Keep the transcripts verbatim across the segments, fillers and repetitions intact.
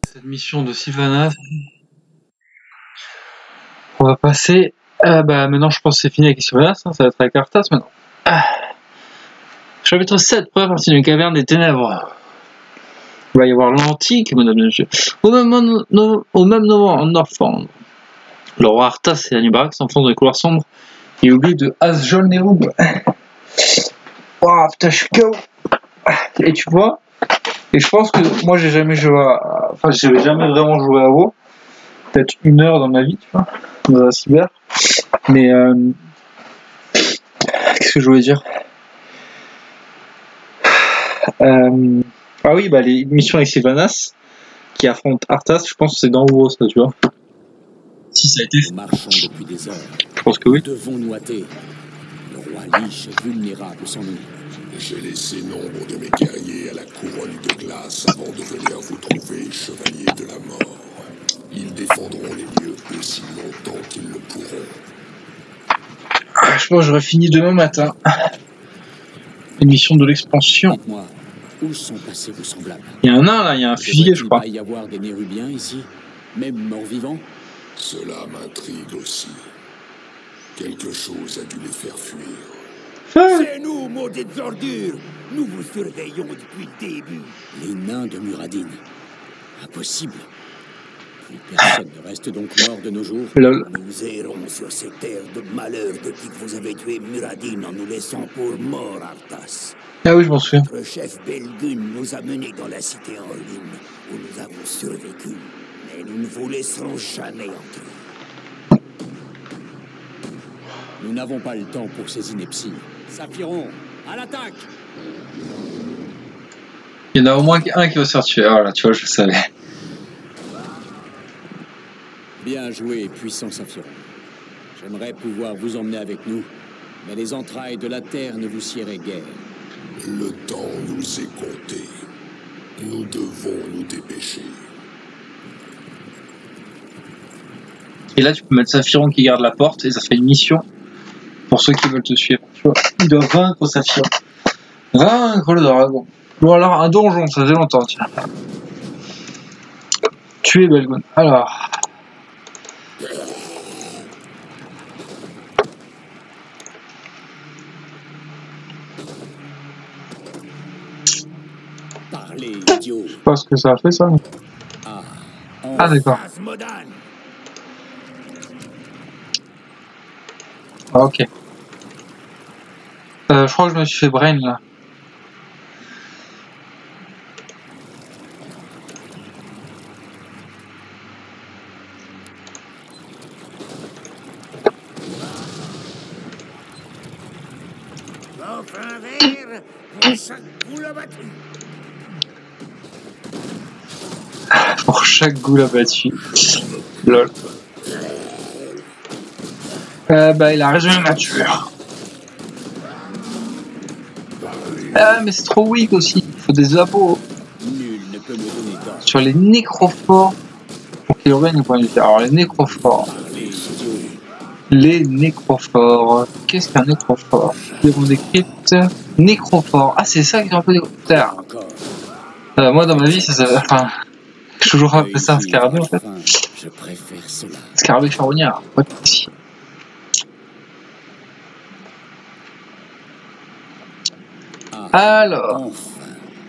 cette mission de Sylvanas. On va passer. Ah bah maintenant je pense que c'est fini avec Sylvanas, hein, ça va être avec Arthas maintenant. Ah. Chapitre sept, première partie d'une caverne des ténèbres. Il va y avoir l'antique, mesdames et messieurs. Au même, no, au même moment, en Northrend, le roi Arthas et Anub'arak s'enfoncent dans les couloirs sombres et oublient de Asjol Nerub. Oh putain, je suis K O. Et tu vois, et je pense que moi j'ai jamais joué à. Enfin, j'ai jamais vraiment joué à WoW. Peut-être une heure dans ma vie, tu vois, dans la cyber. Mais. Euh... Qu'est-ce que je voulais dire euh... Ah oui, bah les missions avec Sylvanas qui affrontent Arthas, je pense que c'est dans WoW, ça, tu vois. Si ça a été fait. Marchons depuis des heures. Je pense que oui. Nous devons nous hâter. Le roi Lich est vulnérable sans nous. J'ai laissé nombre de mes guerriers à la couronne de glace avant de venir vous trouver, chevalier de la mort. Ils défendront les lieux aussi longtemps qu'ils le pourront. Ah, je pense que j'aurais fini demain matin. L'émission de l'expansion. Dites-moi, où sont passés vos semblables? Il y a un nain là, il y a un fusilier, je crois. Il va y avoir des Nérubiens ici, même morts-vivants. Cela m'intrigue aussi. Quelque chose a dû les faire fuir. C'est nous, maudites ordures. Nous vous surveillons depuis le début. Les nains de Muradin. Impossible. Plus personne ne reste donc mort de nos jours. Lol. Nous errons sur ces terres de malheur depuis que vous avez tué Muradin en nous laissant pour mort, Arthas. Ah oui, je m'en souviens. Notre chef Belgun nous a menés dans la cité en ruine, où nous avons survécu. Mais nous ne vous laisserons jamais entrer. Nous n'avons pas le temps pour ces inepties. Saphiron, à l'attaque! Il y en a au moins un qui va se faire tuer. Voilà, tu vois, je le savais. Bien joué, puissant Saphiron. J'aimerais pouvoir vous emmener avec nous, mais les entrailles de la terre ne vous siéraient guère. Le temps nous est compté. Nous devons nous dépêcher. Et là, tu peux mettre Saphiron qui garde la porte et ça fait une mission pour ceux qui veulent te suivre. Tu vois, il doit vaincre Saphiron. Vaincre le dragon. Ou alors un donjon, ça fait longtemps, tiens. Tuer Belgun. Alors. Parlez, idiot. Je sais pas ce que ça a fait, ça. Mais... Ah, Ah, d'accord. Ah, ok. Euh, je crois que je me suis fait brain, là. Pour chaque goule abattu. Lol. Euh, bah, il a résolu ma tueur. Ah, mais c'est trop weak aussi. Il faut des abos. Nul ne peut me donner tort. Sur les nécrophores. Pour qu'il revienne au point de vue. Alors, les nécrophores. Parlez, idiot. Les nécrophores. Qu'est-ce qu'un nécrophore? Démon des cryptes. Nécrophore. Ah, c'est ça qui est un peu découvert. Encore. Euh, moi, dans ma vie, ça s'appelle. Enfin. J'ai toujours appelé ça un scarabée, en fait. Je préfère cela. Scarabée charognard. Pas de ici. Ah, Alors. enfin.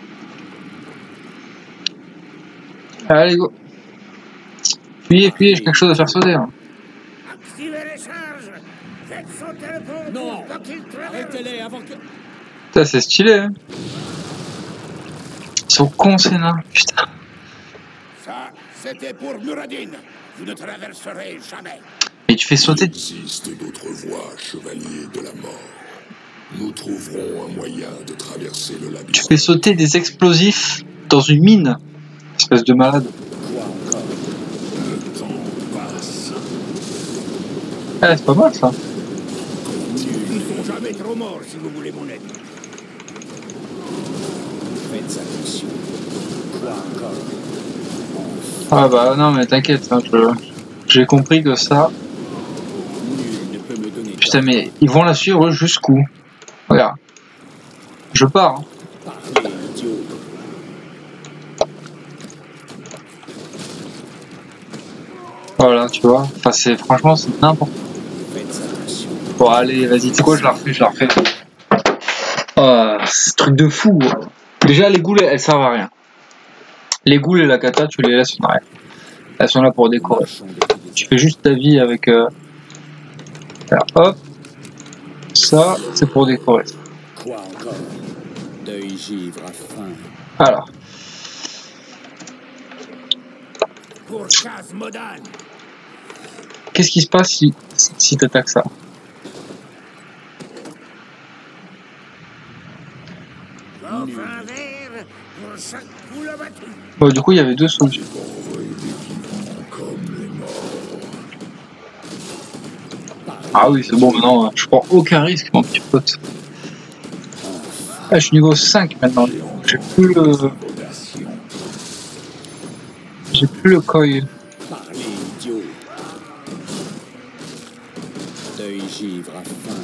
Allez, go. Fuyez, fuyez, j'ai quelque chose à faire sauter. Hein. Activez les charges. Faites sauter le pont Non, quand il traverse. arrêtez-les avant que... Putain, c'est stylé, hein. Ils sont cons, ces nains. Putain. Ça, c'était pour Muradin. Vous ne traverserez jamais. Mais tu fais sauter. Il existe d'autres voies, chevalier de la mort. Nous trouverons un moyen de traverser le labyrinthe. Tu fais sauter des explosifs dans une mine. Espèce de malade. Quoi encore? Le temps passe. Ah, c'est pas mal, ça. Ils sont jamais trop morts si vous voulez mon aide. Faites attention. Quoi encore? Ah bah non, mais t'inquiète. Hein, je... J'ai compris que ça... Nul ne peut me donner Putain, tort. mais ils vont la suivre jusqu'où? Regarde. Je pars. Hein. Parlez, idiot. Voilà, tu vois. Enfin, c'est franchement, c'est n'importe quoi. Bon, allez, vas-y, tu sais quoi, je la refais, je la refais. Oh, c'est truc de fou. Déjà, les goules, elles servent à rien. Les goules et la kata, tu les laisses en arrière. Elles sont là pour décorer. Tu fais juste ta vie avec... Euh... Alors, hop. Ça, c'est pour décorer. Quoi encore? Deuil givre à faim. Alors. Pour Khaz-Modan. Qu'est-ce qui se passe si, si, si tu attaques ça? Enfin vert pour chaque poule abattue. Bon, du coup, il y avait deux solutions. Ah oui, c'est bon, maintenant, je prends aucun risque, mon petit pote. Ah, je suis niveau cinq maintenant. J'ai plus le... J'ai plus le coil. Parlez, idiot. Deuil givre à faim.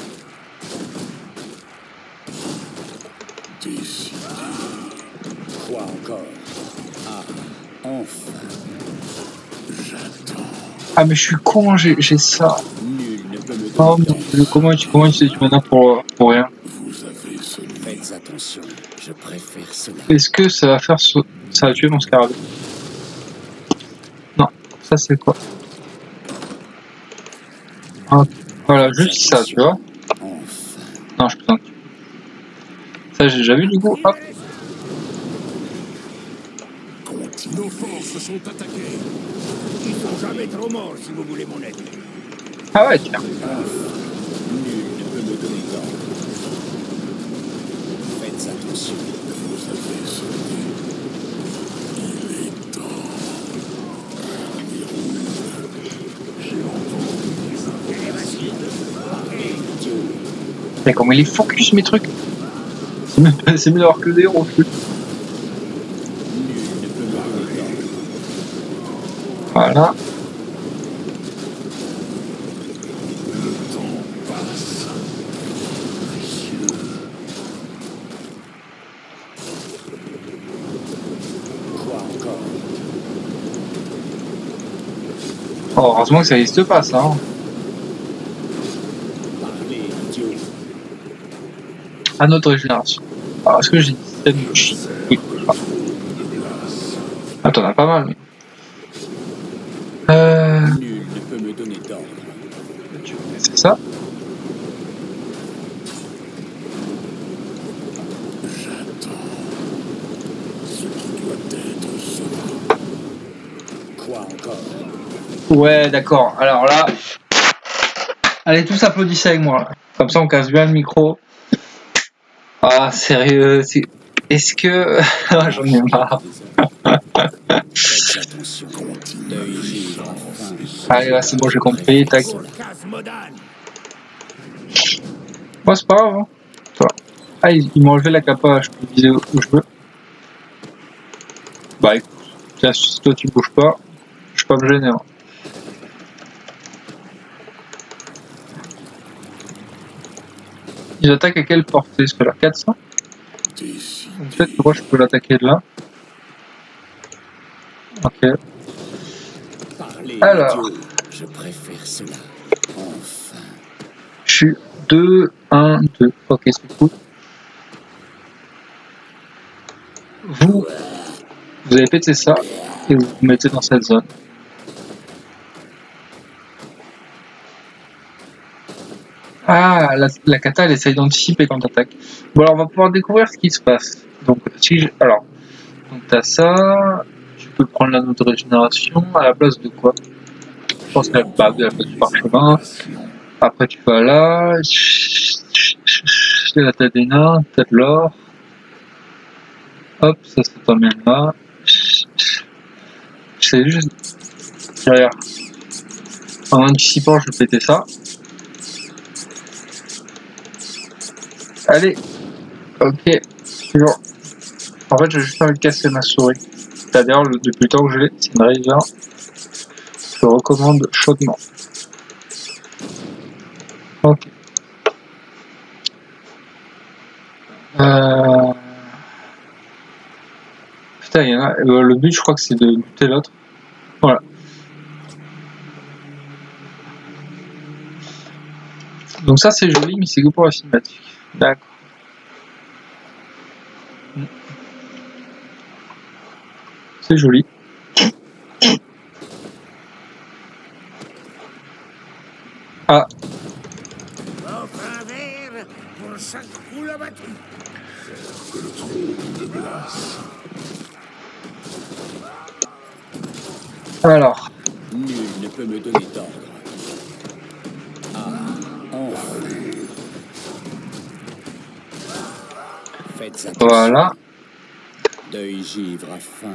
Décidé. Quoi encore? Ah, enfin. J'attends. Ah, mais je suis con, j'ai j'ai ça. Nul ne peut me Oh donner mon dieu, comment tu comment tu sais tu m'en as pour, pour rien? Vous avez celui. Faites attention, je préfère cela. Est-ce que ça va faire so- ça va tuer mon scarabée? Non, ça c'est quoi? Ah, voilà, juste ça, tu vois? Enfin. Non, je plaisante. Ça j'ai déjà vu du coup. Hop. Nos forces sont attaquées. Ils sont jamais trop morts si vous voulez mon aide. Ah ouais, tiens. Nul ne peut me donner d'ordre. Faites attention. Vous avez sonné. Il est temps. Mais comment il est focus mes trucs? C'est même pas- c'est mieux d'avoir que des héros. Nul ne peut me donner d'ordre. Voilà. Quoi encore? Oh, heureusement que ça n'existe pas ça. Hein. Parlez, idiot. À notre régénération. Alors, est-ce que j'ai dit système de chi? Oui. Ah. Ah, t'en as pas mal. Mais... Euh... Nul ne peut me donner d'ordre. C'est ça. Ce qui doit être sera. Quoi encore? Ouais, d'accord. Alors là... Allez, tous applaudissez avec moi. Là. Comme ça, on casse bien le micro. Ah, sérieux, c'est... Est-ce que... J'en ai marre. Faites attention. Deuil givre à faim. Allez, là, c'est bon, j'ai compris. Tac. Pour Khaz-Modan. Moi, c'est pas grave. Hein. Ça va. Ah, ils, ils m'ont enlevé la capa. Je peux viser où je veux. Bah, écoute. Tiens, si toi, tu bouges pas, je suis pas me gêner. Hein. Ils attaquent à quelle portée? C'est là quatre cents. Décidé. Peut-être que moi, je peux l'attaquer de là. Ok. Parlez, Alors. idiot. Je préfère cela. Enfin. Je suis deux, un, deux. Ok, c'est cool. Vous, vous avez pété ça et vous vous mettez dans cette zone. Ah, la, la kata, elle essaye d'anticiper quand t'attaques. Bon, alors on va pouvoir découvrir ce qui se passe. Donc, si je... Alors, donc t'as ça. Tu peux prendre la note de régénération à la place de quoi? Je pense qu'elle bah, à la place du parchemin. Après, tu vas là. Là, t'as des nains, t'as de l'or. Hop, ça, ça t'emmène là. C'est juste derrière. En anticipant, je vais péter ça. Allez. Ok. Toujours. En fait, j'ai juste envie de casser ma souris. C'est-à-dire, le- depuis le temps que je l'ai, c'est une raver. Je le recommande chaudement. Ok. Euh... Putain, il y en a. euh, le but, je crois que c'est de buter l'autre. Voilà. Donc ça c'est joli, mais c'est que pour la cinématique. D'accord. C'est joli. Ah. Offre un verre pour chaque poule abattue. Que le trône de glace. Alors. Nul ne peut me donner d'ordre. Ah, enfin. Faites attention. Voilà. Deuil givre à faim.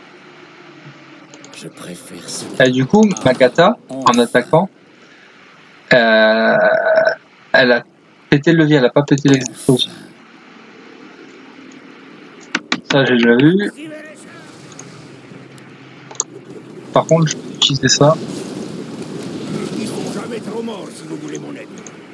Je préfère cela. Et du coup, Makata, en attaquant, euh, elle a pété le levier, elle a pas pété l'explosion. Ça, j'ai déjà vu. Par contre, je peux utiliser ça. Ils ne sont jamais trop morts si vous voulez mon aide.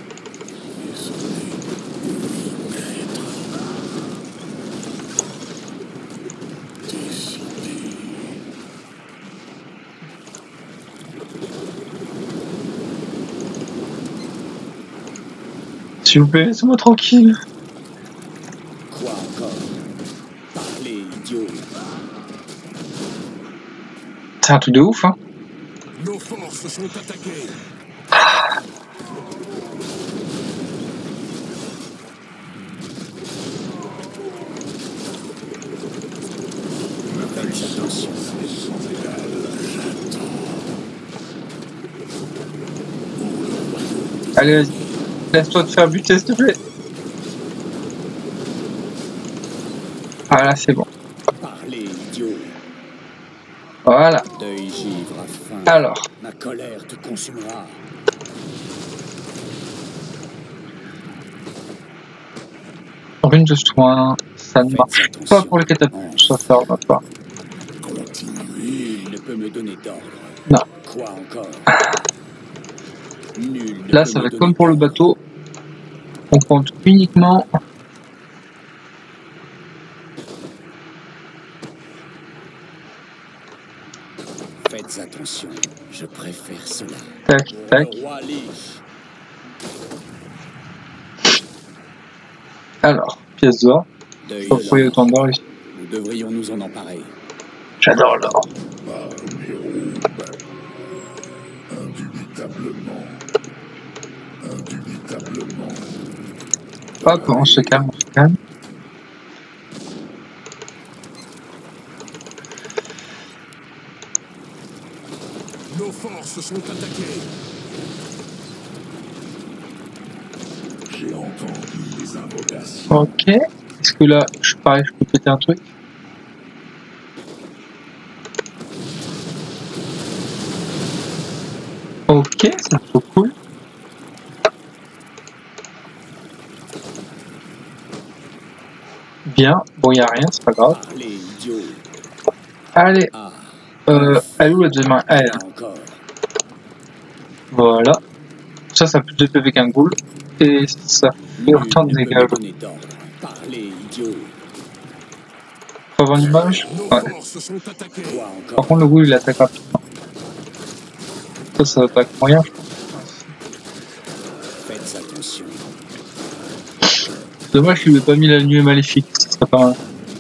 S'il vous plaît, laissez-moi tranquille. Quoi encore? Parlez, idiot. C'est un truc de ouf, hein. Nos forces sont attaquées. Faites attention. Allez, vas-y. Laisse-toi te faire buter, s'il te plaît. Ah là, c'est bon. Parlez, idiot. Voilà. Deuil givre à faim. Alors. Ma colère te consumera. Rune de soin, ça ne marche pas pour les catapultes, ça ne va pas. Nul ne peut me donner d'ordre. Non. Quoi encore? Nul ne Là, peut ça me va être donner comme pour le d'ordre. bateau. On compte uniquement. Faites attention, je préfère cela. Tac, tac. Le roi Lich. Alors, pièce d'or. Deuil Je sais pas de pourquoi il y a l'or. autant d'or ici. Nous devrions nous en emparer. J'adore l'or. Indubitablement. Indubitablement. Hop, on se calme, on se calme. Nos forces sont attaquées. J'ai entendu les invocations. Ok. Est-ce que là, je pareil, je peux péter un truc? Ok, c'est trop cool. Bien. Bon, il n'y a rien, c'est pas grave. Parlez, idiot. Allez. Ah, Euh, elle est où la deuxième main? Elle. encore. Voilà. Ça, ça a plus de P V qu'un ghoul. Et ça fait Nul autant de ne peut dégâts. me donner d'ordre. Parlez, idiot. Faut avoir une image? Nos Ouais. forces sont attaquées. Quoi Par encore? contre, le ghoul, il attaque rapidement. Ça, ça attaque moyen, je pense. Faites attention. Dommage qu'il n'ait pas mis la nuée maléfique. Ça serait pas mal.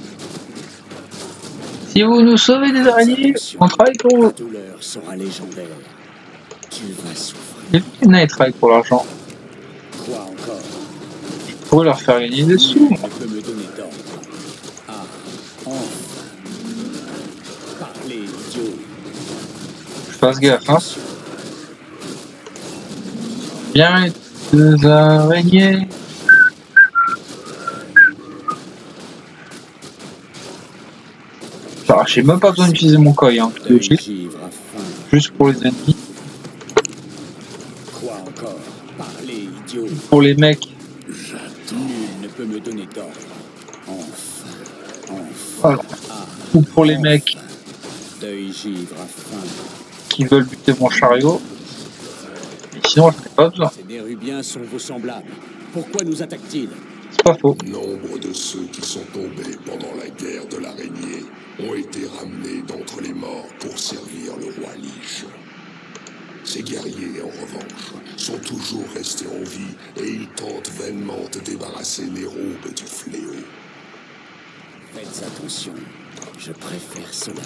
Si vous nous sauvez des araignées, on travaille pour La vous. douleur sera légendaire. Tu vas souffrir. Les nains, ils travaillent pour l'argent. Quoi encore? Je pourrais leur faire gagner des sous. Nul ne peut me donner d'ordre. Ah, enfin. Parlez, idiot. Je fasse gaffe, hein. Attention. Bien, les deux araignées. Alors, j'ai même pas besoin d'utiliser mon koi, hein. Deuil Logique. givre à faim. Juste pour les ennemis. Quoi encore? Parlez, idiot. Pour les mecs, Nul ne peut me donner d'ordre. Enfin. Enfin. voilà. Ah, Ou pour les mecs deuil givre à faim. qui veulent buter mon chariot. Mais sinon, je n'ai pas besoin. Ces Nérubiens sont vos semblables. Pourquoi nous attaquent-ils? C'est pas faux. Nombre de ceux qui sont tombés pendant la guerre de l'araignée ont été ramenés d'entre les morts pour servir le roi Lich. Ces guerriers, en revanche, sont toujours restés en vie et ils tentent vainement de débarrasser les robes du fléau. Faites attention, je préfère cela.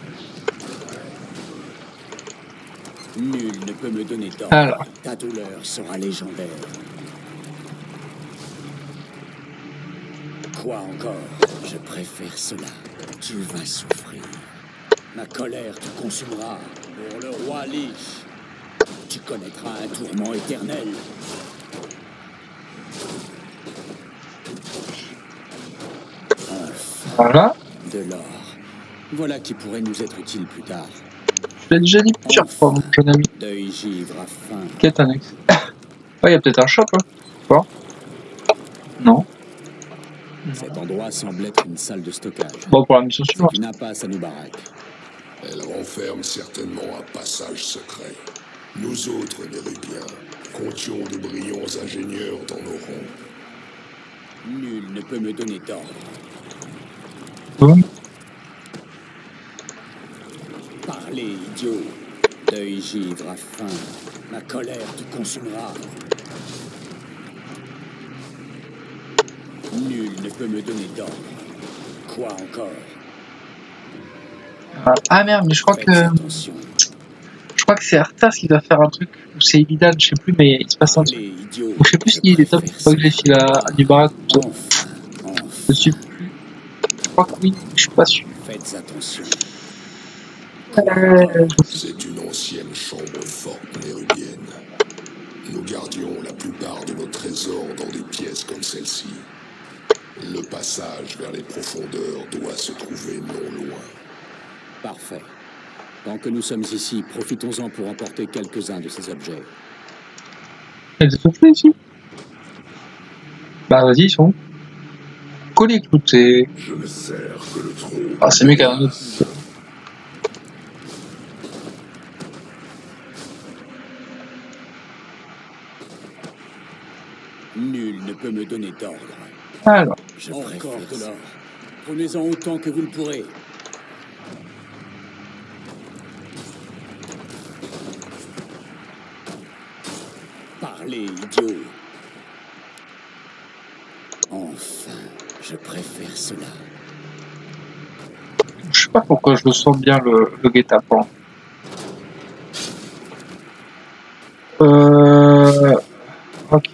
Nul ne peut me donner d'ordre. Alors. Ta douleur sera légendaire. Quoi encore? Je préfère cela. Tu vas souffrir. Ma colère te consumera pour le roi Lich. Tu connaîtras un tourment éternel. Enfin, Voilà. de l'or. Voilà qui pourrait nous être utile plus tard. Je l'ai déjà dit plusieurs fois, mon jeune ami. Deuil givre à faim. Quête annexe. Ouais, il y a peut-être un shop, hein. Quoi? Non. Cet endroit semble être une salle de stockage. Bon, pour la mission C'est suivante. une impasse à nos baraques. Elle renferme certainement un passage secret. Nous autres, Nérubiens, comptions de brillants ingénieurs dans nos rangs. Nul ne peut me donner d'ordre. Bon. Parlez, idiot. Deuil givre à faim. Ma colère te consumera. Nul ne peut me donner d'ordre. Quoi encore? Ah merde, mais je crois Faites que attention. je crois que c'est Arthas qui doit faire un truc, ou c'est Illidan, je sais plus, mais il se passe un truc. Parlez, idiot. Ou je sais plus s'il est top, faut pas que j'ai filé à, à du barak ou ça. Enfin, enfin. Je sais plus. Je crois que oui, je suis pas sûr. Faites attention. Euh, C'est une ancienne chambre forte nérubienne. Nous gardions la plupart de nos trésors dans des pièces comme celle-ci. Le passage vers les profondeurs doit se trouver non loin. Parfait. Tant que nous sommes ici, profitons-en pour emporter quelques-uns de ces objets. Il y a des soufflets ici. Bah vas-y, ils sont où? Collier clouté. Je ne sers que le trône. Ah, c'est mieux qu'un autre. Nul ne peut me donner d'ordre. Alors, Je préfère de l'or. Prenez-en autant que vous le pourrez. Parlez, idiot. Enfin, je préfère cela. je sais pas pourquoi je le sens bien le, le guet-apens. Euh... Ok.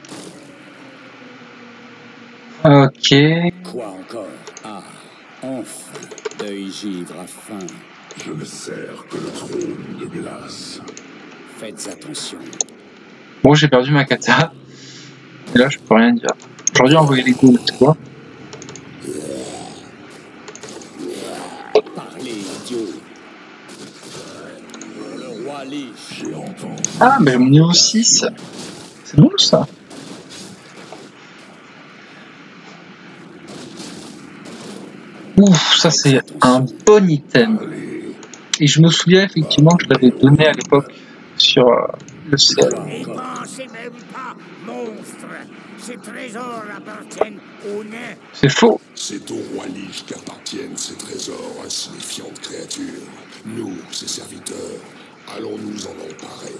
Ok. Quoi encore? Ah, enfin. Deuil givre à faim. Je ne sers que le trône de glace. Faites attention. Bon, j'ai perdu ma kata. Et là, je peux rien dire. J'aurais dû envoyer les coups, tu vois. Parlez, idiot. Pour le roi Lich. J'ai entendu. Ah, mais mon niveau six. C'est bon, ça. Ouf, ça c'est un bon item. Et je me souviens effectivement que je l'avais donné à l'époque sur euh, le C L. N'y pensez même pas, monstre. Ces trésors appartiennent aux nains. C'est faux. C'est au roi Lich qu'appartiennent ces trésors, insignifiantes créatures. Nous, ses serviteurs, allons nous en emparer.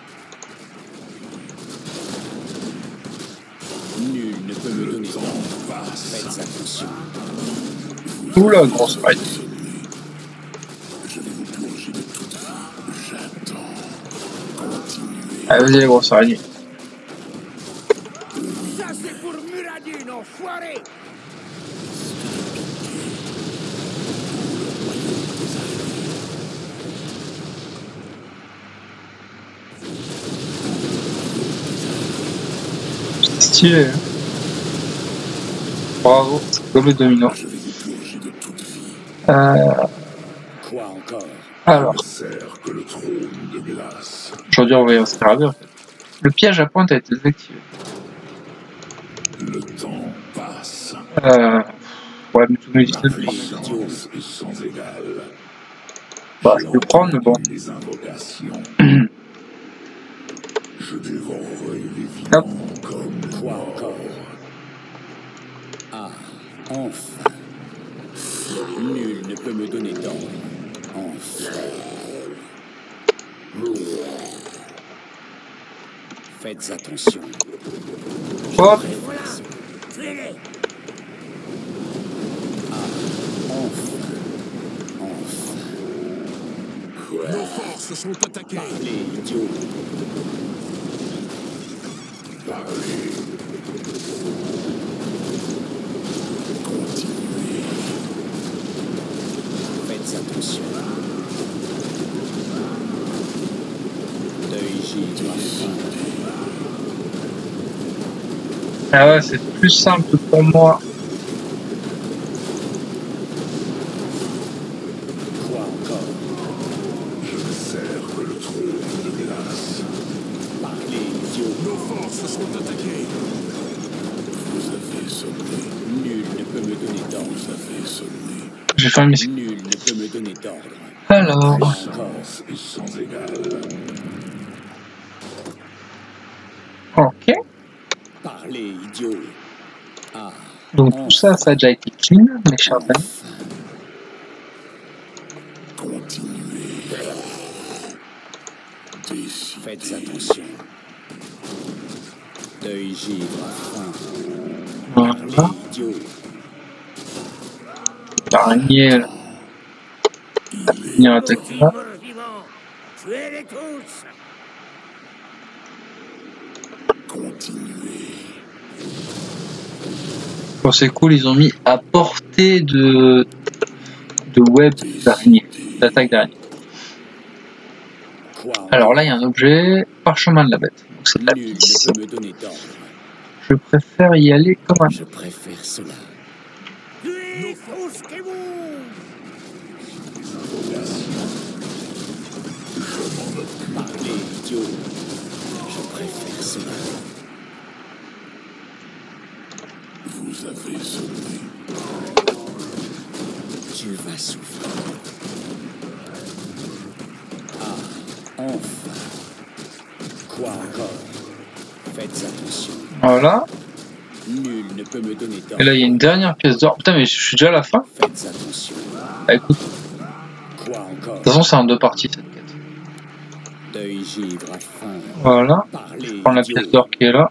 Nul ne peut me donner d'ordre. Faites attention. Oula, grosse paille. Je vais vous plonger de toute vie. J'attends. Continuez. Allez, vas-y, les grosses araignées. Ça, c'est pour Muradin, enfoiré. C'est stylé. Hein. Bravo, comme le domino. Je vais vous plonger de toute vie. Euh, Quoi encore? alors, Ne sert que le trône de glace. j'aurais dû envoyer un scarabée en fait. Le piège à pointe a été désactivé. Le temps passe. Euh, ouais, mais tout me dit Ma que puissance est sans égal. bah, je peux le prendre, mais bon. Les invocations. Je dévorerai les Hop. vivants comme Quoi encore? Ah, enfin. Nul ne peut me donner d'ordre. Enfin. Faites attention. Hop. Voilà. Tuez-les. Enfin. Enfin. Nos forces sont attaquées. Parlez, idiot. Parlez. Continuez. Faites attention. Deuil givre à fin. Ah ouais, c'est plus simple pour moi. Quoi encore? Je ne sers que le trône de glace. Parlez, idiot. Nos forces sont attaquées. Vous avez sonné. Nul ne peut me donner d'ordre. Vous avez sonné. Je vais faire une mission. Nul ne peut me donner d'ordre. Alors, Puissance est sans égale. ok. Parlez, idiot. Ah. Donc tout ça, ça a déjà été clean, mes chers amis. Enfin. Continuez. Décidez. Faites attention. Deuil givre à fin. Voilà. Parlez, idiot. L'araignée, là. Il est Venir attaquer là. Morts vivants. Tuez-les tous. continué. Bon, c'est cool, ils ont mis à portée de, de web d'araignée, d'attaque d'araignée. Quoi encore? Alors là, il y a un objet, parchemin de la bête. Donc c'est de la Nul pisse. ne peut me donner d'ordre. Je préfère y aller comme un. Je préfère cela. Tuez tous que vous. Parlez, idiot. Je préfère cela. Vous avez sonné. Tu vas souffrir. Ah, enfin. Quoi encore? Faites attention. Voilà. Nul ne peut me donner d'ordre. Et là, il y a une dernière pièce d'or. Putain, mais je suis déjà à la fin. Faites attention. Bah écoute, Quoi encore? de toute façon, c'est en deux parties cette quête. Deuil givre à fin. Voilà. Parlez, Je prends la idiot. pièce d'or qui est là.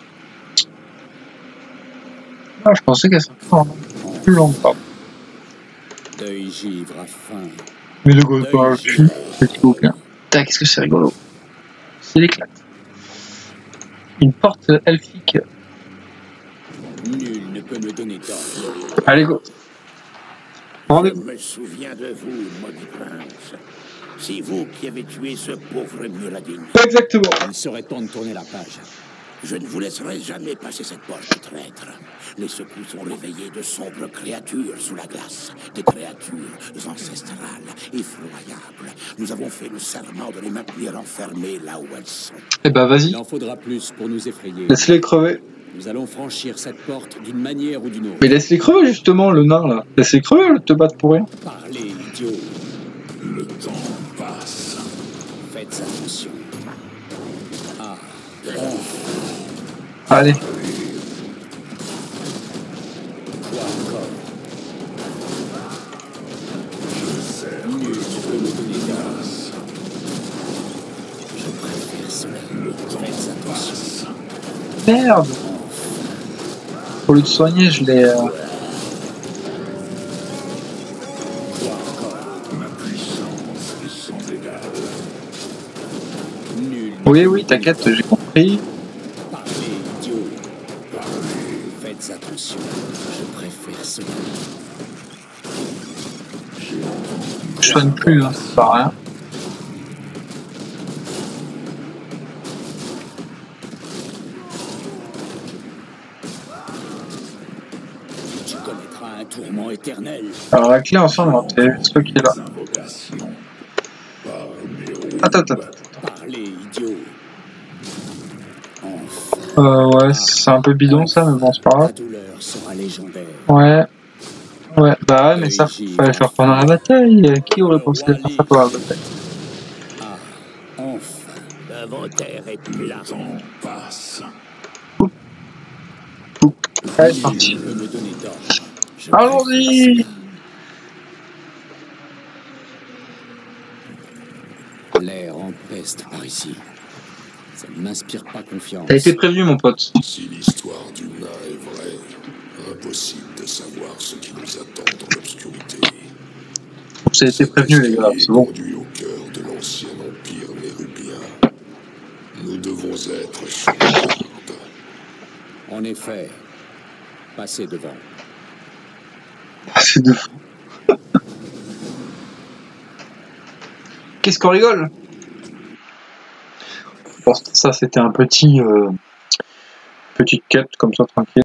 Ah, je pensais qu'elle serait plus longue. Plus longue, pardon. Deuil givre à fin. Mais le gros pas cul, petit bouquin. Putain, qu'est-ce que c'est rigolo. C'est l'éclate. Une porte elfique. Nul ne peut me donner d'ordre. Allez, go. Je Rendez-vous. me souviens de vous, maudit prince. C'est vous qui avez tué ce pauvre Muradin. Exactement. Il serait temps de tourner la page. Je ne vous laisserai jamais passer cette porte, traître. Les secousses ont réveillé de sombres créatures sous la glace. Des créatures ancestrales, effroyables. Nous avons fait le serment de les maintenir enfermées là où elles sont. Eh bah vas-y, Il en faudra plus pour nous effrayer. laisse-les crever. Nous allons franchir cette porte d'une manière ou d'une autre. Mais laisse-les crever justement, le nain là. Laisse-les crever, te battre pour rien. Parlez, idiot. Le temps passe. Faites attention. Ah, Allez. quoi encore? Nul ne peut me donner grâce. Je préfère cela. Faites attention. Merde. Au lieu de soigner, je l'ai... euh, Quoi encore? Ma puissance est sans égale. Nul. Oui, oui, t'inquiète, j'ai compris. Parlez, idiot. Faites attention. Je préfère cela. Je soigne plus, hein, c'est pas rien. Tu connaîtras un tourment éternel. Alors la clé ensemble, on va ce qui est là. Invocation. Par mes Attends, attends. Parlez, idiot. Enfin, Euh, ouais, c'est un peu bidon ça, mais bon, c'est pas la grave. douleur sera légendaire. Ouais. Ouais, bah ouais, mais ça, fallait faire pendant la bataille. Qui aurait pensé de faire ça pendant la bataille? Ah, enfin. L'inventaire est plat. Le temps passe. Allez, c'est parti. Nul ne peut me donner d'ordre. Je Allons-y. préfère cela. L'air empeste par ici. Ça ne m'inspire pas confiance. T'as été prévenu, mon pote. Si l'histoire du nain est vraie, impossible de savoir ce qui nous attend dans l'obscurité. Vous avez été prévenu, les gars, c'est bon. Conduit au cœur de l'ancien empire nérubien. Nous devons être sur la garde. En effet, passez devant. C'est de fou. Qu'est-ce qu'on rigole? Bon, ça, c'était un petit... Euh, petit cut, comme ça, tranquille.